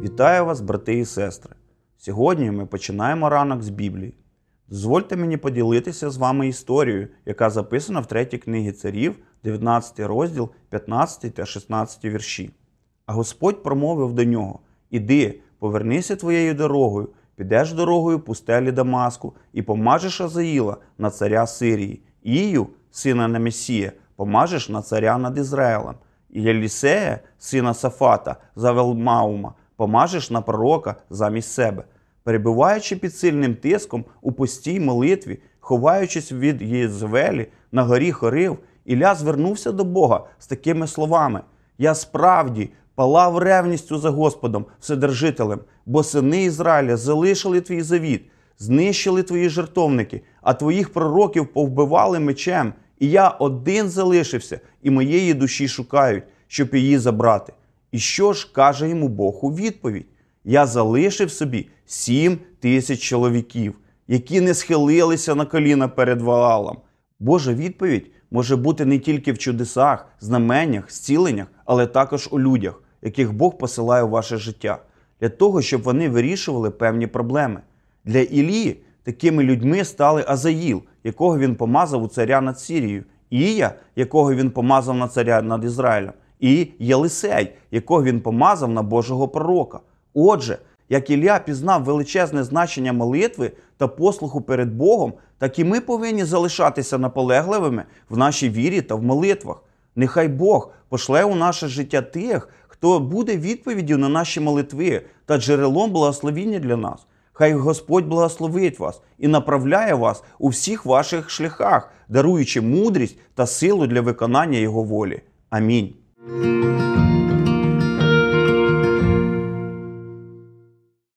Вітаю вас, брати і сестри! Сьогодні ми починаємо ранок з Біблії. Дозвольте мені поділитися з вами історією, яка записана в 3 книгі Царів, 19 розділ, 15 та 16 вірші. А Господь промовив до нього: «Іди, повернися твоєю дорогою, підеш дорогою пустелі Дамаску і помажеш Азаїла на царя Сирії, Ію, сина Немесія, помажеш на царя над Ізраїлем, і Єлісея, сина Сафата, з Авел-Маума, помажеш на пророка замість себе». Перебуваючи під сильним тиском у постій молитві, ховаючись від Єзавелі на горі Хорив, Ілля звернувся до Бога з такими словами: «Я справді палав ревністю за Господом Вседержителем, бо сини Ізраїля залишили твій завіт, знищили твої жертовники, а твоїх пророків повбивали мечем, і я один залишився, і моєї душі шукають, щоб її забрати». І що ж каже йому Бог у відповідь? «Я залишив собі 7000 чоловіків, які не схилилися на коліна перед Ваалом». Божа відповідь може бути не тільки в чудесах, знаменнях, зціленнях, але також у людях, яких Бог посилає у ваше життя, для того, щоб вони вирішували певні проблеми. Для Іллі такими людьми стали Азаїл, якого він помазав у царя над Сирією, Ія, якого він помазав на царя над Ізраїлем, і Єлисей, якого він помазав на Божого пророка. Отже, як Ілля пізнав величезне значення молитви та послуху перед Богом, так і ми повинні залишатися наполегливими в нашій вірі та в молитвах. Нехай Бог пошле у наше життя тих, хто буде відповіддю на наші молитви та джерелом благословіння для нас. Хай Господь благословить вас і направляє вас у всіх ваших шляхах, даруючи мудрість та силу для виконання Його волі. Амінь.